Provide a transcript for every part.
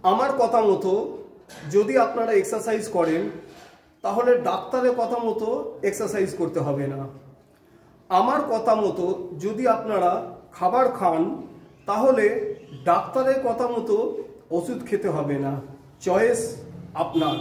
আমার কথা মতো যদি আপনারা এক্সারসাইজ করেন তাহলে ডাক্তারের কথা মতো এক্সারসাইজ করতে হবে না। আমার কথা মতো যদি আপনারা খাবার খান তাহলে ডাক্তারের কথা মতো ওষুধ খেতে হবে না। চয়েস আপনার।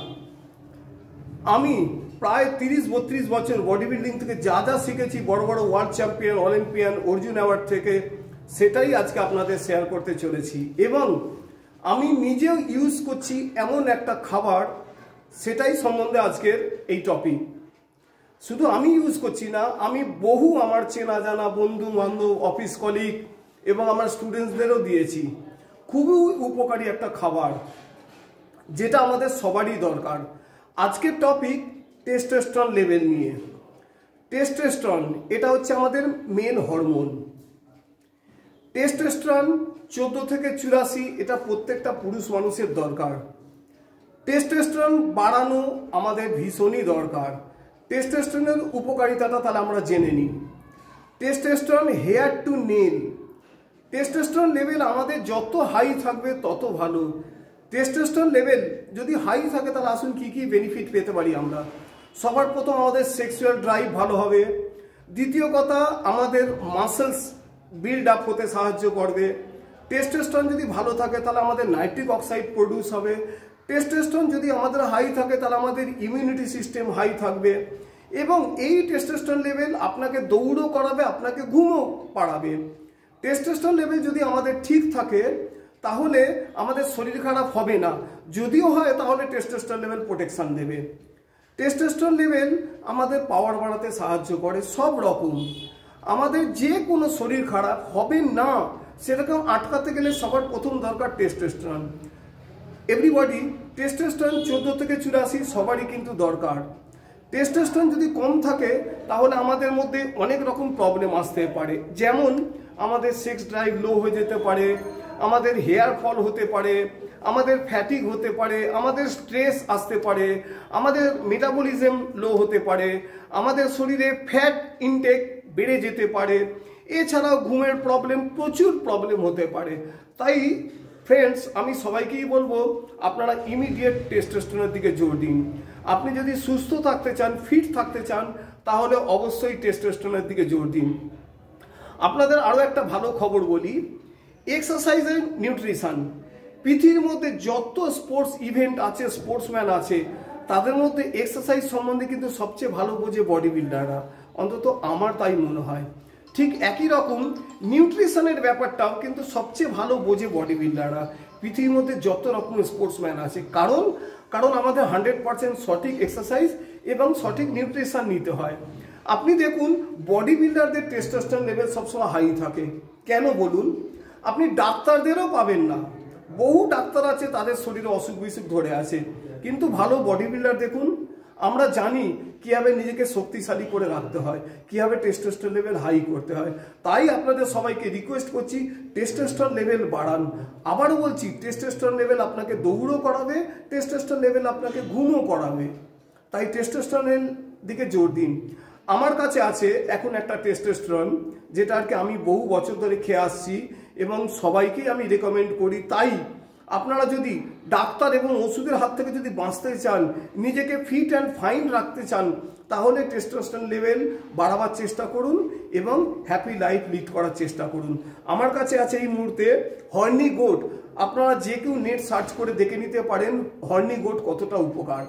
আমি প্রায় 30-32 বছর বডি বিল্ডিং থেকে যা যা শিখেছি, বড় বড় world champion, Olympian, Arjun award থেকে, সেটাই আজকে আপনাদের শেয়ার করতে চলেছি। এবং আমি নিজেও ইউজ করছি এমন একটা খাবার, সেটাই সম্বন্ধে আজকের এই টপিক। শুধু আমি ইউজ করছি না, আমি বহু আমার চেনা জানা বন্ধু বান্ধব, অফিস কলিগ এবং আমার স্টুডেন্টসদেরও দিয়েছি। খুবই উপকারী একটা খাবার, যেটা আমাদের সবারই দরকার। আজকের টপিক টেস্টোস্টেরন লেভেল নিয়ে। টেস্টোস্টেরন এটা হচ্ছে আমাদের মেন হরমোন। টেস্টোস্টেরন 14 থেকে 84 এটা প্রত্যেকটা পুরুষ মানুষের দরকার। টেস্টোস্টেরন বাড়ানো আমাদের ভীষণই দরকার। টেস্টোস্টেরনের উপকারিতাটা তাহলে আমরা জেনে নিই। Testosterone hair to nail. Testosterone level আমাদের যত হাই থাকবে তত ভালো। টেস্টোস্টেরন লেভেল যদি হাই থাকে তাহলে আসুন কি কি বেনিফিট পেতে পারি আমরা। সবার প্রথম আমাদের সেক্সুয়াল ড্রাইভ ভালো হবে। দ্বিতীয় কথা, আমাদের মাসেলস বিল্ড আপ হতে সাহায্য করবে। টেস্টোস্টেরন যদি ভালো থাকে তাহলে আমাদের নাইট্রিক অক্সাইড প্রডিউস হবে। টেস্টোস্টেরন যদি আমাদের হাই থাকে তাহলে আমাদের ইমিউনিটি সিস্টেম হাই থাকবে। এবং এই টেস্টোস্টেরন লেভেল আপনাকে দৌড়ও করাবে, আপনাকে ঘুমও পাড়াবে। টেস্টোস্টেরন লেভেল যদি আমাদের ঠিক থাকে তাহলে আমাদের শরীর খারাপ হবে না। যদিও হয় তাহলে টেস্টোস্টেরন লেভেল প্রোটেকশন দেবে। টেস্টোস্টেরন লেভেল আমাদের পাওয়ার বাড়াতে সাহায্য করে সব রকম। আমাদের যে কোনো শরীর খারাপ হবে না সেটাকেও আটকাতে গেলে সবার প্রথম দরকার টেস্টোস্টেরন। এভরিবডি টেস্টোস্টেরন 14 থেকে 84 সবারই কিন্তু দরকার। টেস্টোস্টেরন যদি কম থাকে তাহলে আমাদের মধ্যে অনেক রকম প্রবলেম আসতে পারে। যেমন আমাদের সেক্স ড্রাইভ লো হয়ে যেতে পারে, আমাদের হেয়ার ফল হতে পারে, আমাদের ফ্যাটিক হতে পারে, আমাদের স্ট্রেস আসতে পারে, আমাদের মেটাবলিজম লো হতে পারে, আমাদের শরীরে ফ্যাট ইনটেক বেড়ে যেতে পারে। এছাড়াও ঘুমের প্রবলেম, প্রচুর প্রবলেম হতে পারে। তাই ফ্রেন্ডস, আমি সবাইকেই বলবো আপনারা ইমিডিয়েট টেস্টোস্টেরনের দিকে জোর দিন। আপনি যদি সুস্থ থাকতে চান, ফিট থাকতে চান, তাহলে অবশ্যই টেস্টোস্টেরনের দিকে জোর দিন। আপনাদের আরও একটা ভালো খবর বলি, এক্সারসাইজ এন্ড নিউট্রিশন। পৃথিবীর মধ্যে যত স্পোর্টস ইভেন্ট আছে, স্পোর্টসম্যান আছে, তাদের মধ্যে এক্সারসাইজ সম্বন্ধে কিন্তু সবচেয়ে ভালো বোঝে বডি বিল্ডাররা, অন্তত আমার তাই মনে হয়। ঠিক একই রকম নিউট্রিশনের ব্যাপারটাও কিন্তু সবচেয়ে ভালো বোঝে বডি বিল্ডাররা, পৃথিবীর মধ্যে যত রকম স্পোর্টসম্যান আছে। কারণ আমাদের 100% সঠিক এক্সারসাইজ এবং সঠিক নিউট্রিশন নিতে হয়। আপনি দেখুন বডি বিল্ডারদের টেস্টোস্টেরন লেভেল সবসময় হাই থাকে। কেন বলুন? আপনি ডাক্তারদেরও পাবেন না। বহু ডাক্তার আছে তাদের শরীরে অসুখ বিসুখ ধরে আছে, কিন্তু ভালো বডি বিল্ডার দেখুন, আমরা জানি কীভাবে নিজেকে শক্তিশালী করে রাখতে হয়, কীভাবে টেস্টোস্টেরন লেভেল হাই করতে হয়। তাই আপনাদের সবাইকে রিকোয়েস্ট করছি, টেস্টোস্টেরন লেভেল বাড়ান। আবারও বলছি, টেস্টোস্টেরন লেভেল আপনাকে দৌড়ও করাবে, টেস্টোস্টেরন লেভেল আপনাকে ঘুমও করাবে। তাই টেস্টোস্টেরনের দিকে জোর দিন। আমার কাছে আছে এখন একটা টেস্টোস্টেরন, যেটা আর কি আমি বহু বছর ধরে খেয়ে আসছি এবং সবাইকেই আমি রেকমেন্ড করি। তাই আপনারা যদি ডাক্তার এবং ওষুধের হাত থেকে যদি বাঁচতে চান, নিজেকে ফিট অ্যান্ড ফাইন রাখতে চান, তাহলে টেস্টোস্টেরন লেভেল বাড়াবার চেষ্টা করুন এবং হ্যাপি লাইফ লিড করার চেষ্টা করুন। আমার কাছে আছে এই মুহূর্তে হর্নি গোট। আপনারা যে কেউ নেট সার্চ করে দেখে নিতে পারেন হর্নি গোট কতটা উপকার।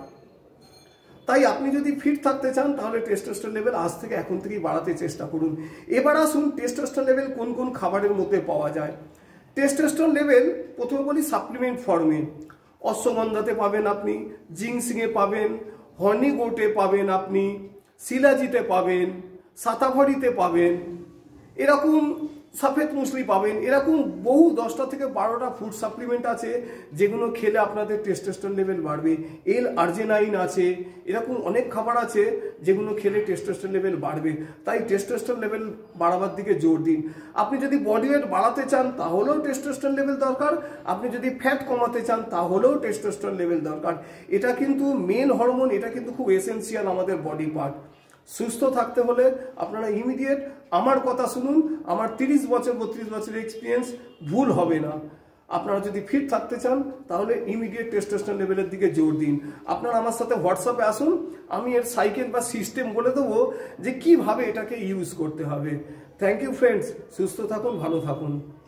তাই আপনি যদি ফিট থাকতে চান তাহলে টেস্টোস্টেরন লেভেল আজ থেকে এখন থেকেই বাড়াতে চেষ্টা করুন। এবার আসুন টেস্টোস্টেরন লেভেল কোন কোন খাবারের মধ্যে পাওয়া যায়। টেস্টোস্টেরন লেভেল প্রথমে বলি সাপ্লিমেন্ট ফর্মে। অশ্বগন্ধাতে পাবেন আপনি, জিংসিংয়ে পাবেন, হর্নি গোটে পাবেন আপনি, শিলাজিতে পাবেন, সাতাভারিতে পাবেন, এরকম সফেদ মুসলি পাবেন। এরকম বহু 10টা থেকে 12টা ফুড সাপ্লিমেন্ট আছে যেগুলো খেলে আপনাদের টেস্টোস্টেরন লেভেল বাড়বে। আর্জিনাইন আছে, এরকম অনেক খাবার আছে যেগুলো খেলে টেস্টোস্টেরন লেভেল বাড়বে। তাই টেস্টোস্টেরন লেভেল বাড়াবার দিকে জোর দিন। আপনি যদি বডি ওয়েট বাড়াতে চান তাহলেও টেস্টোস্টেরন লেভেল দরকার, আপনি যদি ফ্যাট কমাতে চান তাহলেও টেস্টোস্টেরন লেভেল দরকার। এটা কিন্তু মেন হরমোন, এটা কিন্তু খুব এসেন্সিয়াল আমাদের বডি পার্ট। সুস্থ থাকতে হলে আপনারা ইমিডিয়েট আমার কথা শুনুন। আমার 30 বছর 32 বছরের এক্সপিরিয়েন্স ভুল হবে না। আপনারা যদি ফিট থাকতে চান তাহলে ইমিডিয়েট টেস্টোস্টেরন লেভেলের দিকে জোর দিন। আপনারা আমার সাথে হোয়াটসঅ্যাপে আসুন, আমি এর সাইকেল বা সিস্টেম বলে দেবো যে কিভাবে এটাকে ইউজ করতে হবে। থ্যাংক ইউ ফ্রেন্ডস, সুস্থ থাকুন, ভালো থাকুন।